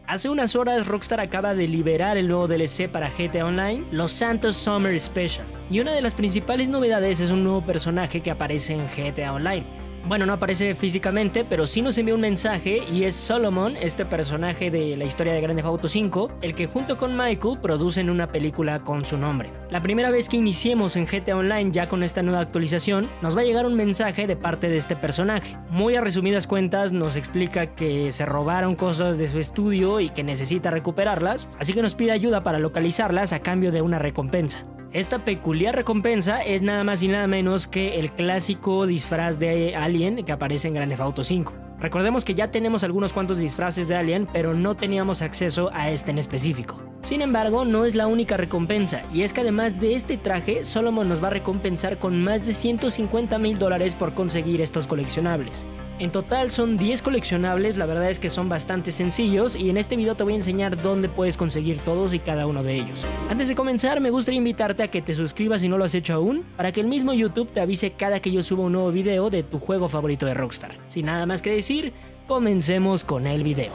Hace unas horas Rockstar acaba de liberar el nuevo DLC para GTA Online, Los Santos Summer Special, y una de las principales novedades es un nuevo personaje que aparece en GTA Online. Bueno, no aparece físicamente, pero sí nos envía un mensaje y es Solomon, este personaje de la historia de Grand Theft Auto 5, el que junto con Michael producen una película con su nombre. La primera vez que iniciemos en GTA Online ya con esta nueva actualización, nos va a llegar un mensaje de parte de este personaje. Muy a resumidas cuentas nos explica que se robaron cosas de su estudio y que necesita recuperarlas, así que nos pide ayuda para localizarlas a cambio de una recompensa. Esta peculiar recompensa es nada más y nada menos que el clásico disfraz de Alien que aparece en Grand Theft Auto 5. Recordemos que ya tenemos algunos cuantos disfraces de Alien, pero no teníamos acceso a este en específico. Sin embargo, no es la única recompensa, y es que además de este traje, Solomon nos va a recompensar con más de $150,000 por conseguir estos coleccionables. En total son 10 coleccionables, la verdad es que son bastante sencillos y en este video te voy a enseñar dónde puedes conseguir todos y cada uno de ellos. Antes de comenzar me gustaría invitarte a que te suscribas si no lo has hecho aún, para que el mismo YouTube te avise cada que yo suba un nuevo video de tu juego favorito de Rockstar. Sin nada más que decir, comencemos con el video.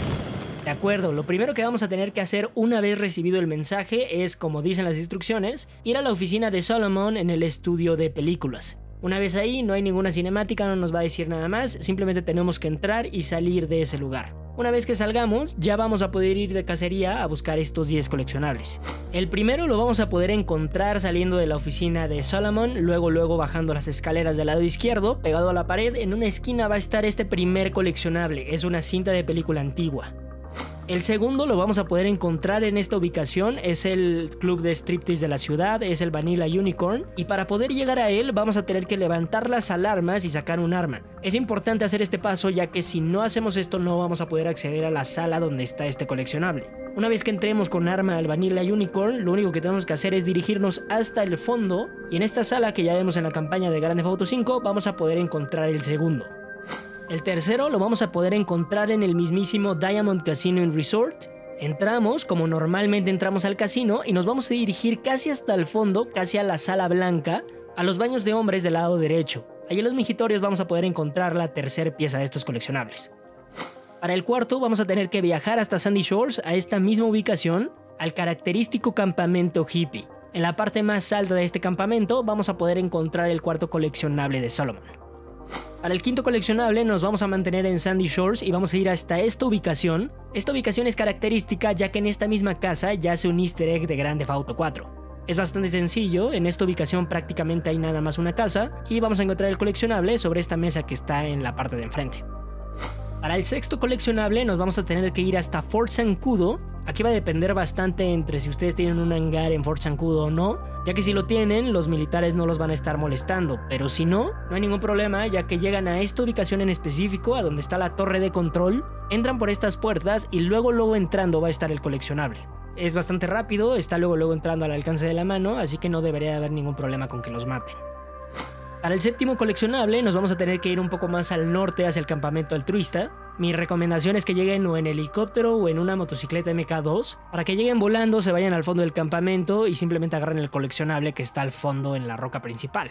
De acuerdo, lo primero que vamos a tener que hacer una vez recibido el mensaje es, como dicen las instrucciones, ir a la oficina de Solomon en el estudio de películas. Una vez ahí no hay ninguna cinemática, no nos va a decir nada más, simplemente tenemos que entrar y salir de ese lugar. Una vez que salgamos, ya vamos a poder ir de cacería a buscar estos 10 coleccionables. El primero lo vamos a poder encontrar saliendo de la oficina de Solomon, luego bajando las escaleras del lado izquierdo, pegado a la pared, en una esquina va a estar este primer coleccionable, es una cinta de película antigua. El segundo lo vamos a poder encontrar en esta ubicación, es el club de striptease de la ciudad, es el Vanilla Unicorn, y para poder llegar a él vamos a tener que levantar las alarmas y sacar un arma. Es importante hacer este paso ya que si no hacemos esto no vamos a poder acceder a la sala donde está este coleccionable. Una vez que entremos con arma al Vanilla Unicorn, lo único que tenemos que hacer es dirigirnos hasta el fondo, y en esta sala que ya vemos en la campaña de Grand Theft Auto 5 vamos a poder encontrar el segundo. El tercero lo vamos a poder encontrar en el mismísimo Diamond Casino and Resort. Entramos como normalmente entramos al casino y nos vamos a dirigir casi hasta el fondo, casi a la sala blanca, a los baños de hombres del lado derecho. Allí en los mijitorios vamos a poder encontrar la tercera pieza de estos coleccionables. Para el cuarto vamos a tener que viajar hasta Sandy Shores, a esta misma ubicación, al característico campamento hippie. En la parte más alta de este campamento vamos a poder encontrar el cuarto coleccionable de Solomon. Para el quinto coleccionable nos vamos a mantener en Sandy Shores y vamos a ir hasta esta ubicación. Esta ubicación es característica ya que en esta misma casa yace un easter egg de Grand Theft Auto 4. Es bastante sencillo, en esta ubicación prácticamente hay nada más una casa y vamos a encontrar el coleccionable sobre esta mesa que está en la parte de enfrente. Para el sexto coleccionable nos vamos a tener que ir hasta Fort Zancudo. Aquí va a depender bastante entre si ustedes tienen un hangar en Fort Zancudo o no, ya que si lo tienen, los militares no los van a estar molestando, pero si no, no hay ningún problema, ya que llegan a esta ubicación en específico, a donde está la torre de control, entran por estas puertas y luego entrando va a estar el coleccionable. Es bastante rápido, está luego entrando al alcance de la mano, así que no debería haber ningún problema con que los maten. Para el séptimo coleccionable nos vamos a tener que ir un poco más al norte hacia el campamento altruista. Mi recomendación es que lleguen o en helicóptero o en una motocicleta MK2 para que lleguen volando, se vayan al fondo del campamento y simplemente agarren el coleccionable que está al fondo en la roca principal.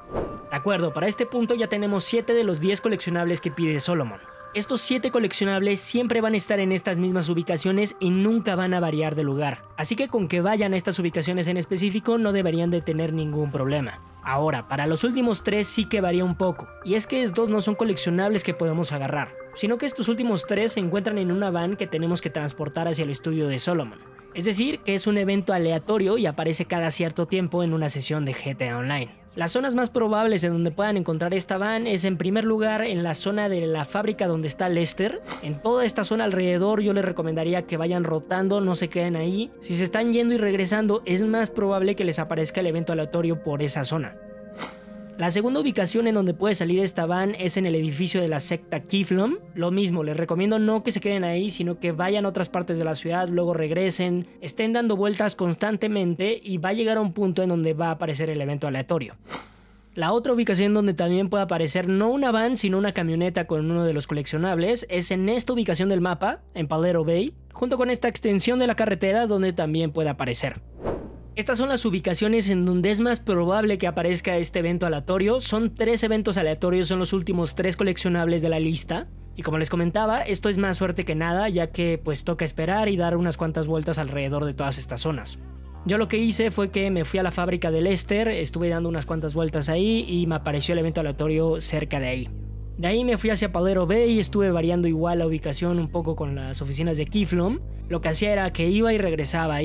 De acuerdo, para este punto ya tenemos 7 de los 10 coleccionables que pide Solomon. Estos 7 coleccionables siempre van a estar en estas mismas ubicaciones y nunca van a variar de lugar, así que con que vayan a estas ubicaciones en específico no deberían de tener ningún problema. Ahora, para los últimos 3 sí que varía un poco, y es que estos no son coleccionables que podemos agarrar, sino que estos últimos 3 se encuentran en una van que tenemos que transportar hacia el estudio de Solomon. Es decir, que es un evento aleatorio y aparece cada cierto tiempo en una sesión de GTA Online. Las zonas más probables en donde puedan encontrar esta van es en primer lugar en la zona de la fábrica donde está Lester. En toda esta zona alrededor yo les recomendaría que vayan rotando, no se queden ahí. Si se están yendo y regresando es más probable que les aparezca el evento aleatorio por esa zona. La segunda ubicación en donde puede salir esta van es en el edificio de la secta Kiflom. Lo mismo, les recomiendo no que se queden ahí, sino que vayan a otras partes de la ciudad, luego regresen, estén dando vueltas constantemente y va a llegar a un punto en donde va a aparecer el evento aleatorio. La otra ubicación donde también puede aparecer no una van, sino una camioneta con uno de los coleccionables es en esta ubicación del mapa, en Paleto Bay, junto con esta extensión de la carretera donde también puede aparecer. Estas son las ubicaciones en donde es más probable que aparezca este evento aleatorio. Son 3 eventos aleatorios, son los últimos 3 coleccionables de la lista. Y como les comentaba, esto es más suerte que nada, ya que pues toca esperar y dar unas cuantas vueltas alrededor de todas estas zonas. Yo lo que hice fue que me fui a la fábrica de Lester, estuve dando unas cuantas vueltas ahí y me apareció el evento aleatorio cerca de ahí. De ahí me fui hacia Paldero Bay y estuve variando igual la ubicación un poco con las oficinas de Keyflow. Lo que hacía era que iba y regresaba.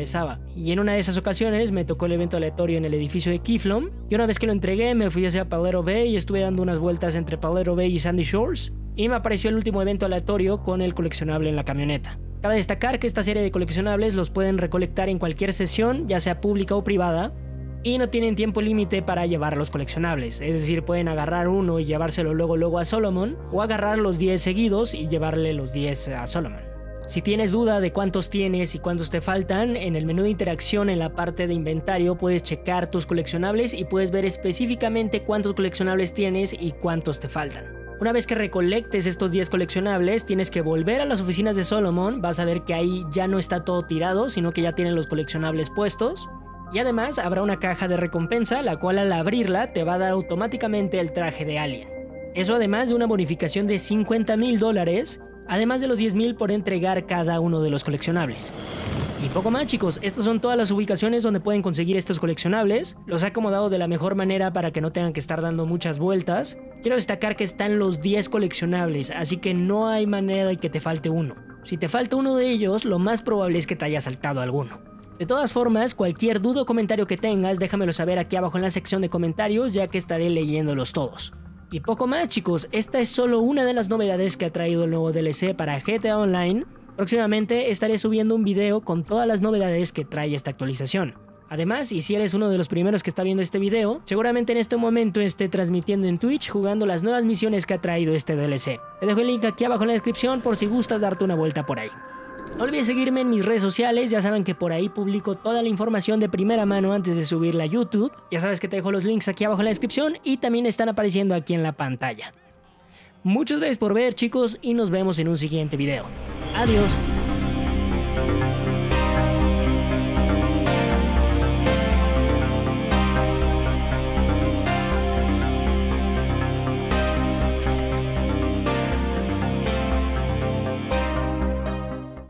Y en una de esas ocasiones me tocó el evento aleatorio en el edificio de Keyflow. Y una vez que lo entregué me fui hacia Paldero Bay y estuve dando unas vueltas entre Paldero Bay y Sandy Shores. Y me apareció el último evento aleatorio con el coleccionable en la camioneta. Cabe destacar que esta serie de coleccionables los pueden recolectar en cualquier sesión, ya sea pública o privada, y no tienen tiempo límite para llevar los coleccionables, es decir, pueden agarrar uno y llevárselo luego a Solomon, o agarrar los 10 seguidos y llevarle los 10 a Solomon. Si tienes duda de cuántos tienes y cuántos te faltan, en el menú de interacción en la parte de inventario puedes checar tus coleccionables y puedes ver específicamente cuántos coleccionables tienes y cuántos te faltan. Una vez que recolectes estos 10 coleccionables, tienes que volver a las oficinas de Solomon, vas a ver que ahí ya no está todo tirado, sino que ya tienen los coleccionables puestos. Y además habrá una caja de recompensa, la cual al abrirla te va a dar automáticamente el traje de Alien. Eso además de una bonificación de $50,000, además de los 10,000 por entregar cada uno de los coleccionables. Y poco más, chicos, estas son todas las ubicaciones donde pueden conseguir estos coleccionables. Los he acomodado de la mejor manera para que no tengan que estar dando muchas vueltas. Quiero destacar que están los 10 coleccionables, así que no hay manera de que te falte uno. Si te falta uno de ellos, lo más probable es que te haya saltado alguno. De todas formas, cualquier duda o comentario que tengas, déjamelo saber aquí abajo en la sección de comentarios, ya que estaré leyéndolos todos. Y poco más, chicos, esta es solo una de las novedades que ha traído el nuevo DLC para GTA Online. Próximamente estaré subiendo un video con todas las novedades que trae esta actualización. Además, y si eres uno de los primeros que está viendo este video, seguramente en este momento esté transmitiendo en Twitch jugando las nuevas misiones que ha traído este DLC. Te dejo el link aquí abajo en la descripción por si gustas darte una vuelta por ahí. No olvides seguirme en mis redes sociales, ya saben que por ahí publico toda la información de primera mano antes de subirla a YouTube. Ya sabes que te dejo los links aquí abajo en la descripción y también están apareciendo aquí en la pantalla. Muchas gracias por ver, chicos, y nos vemos en un siguiente video. Adiós.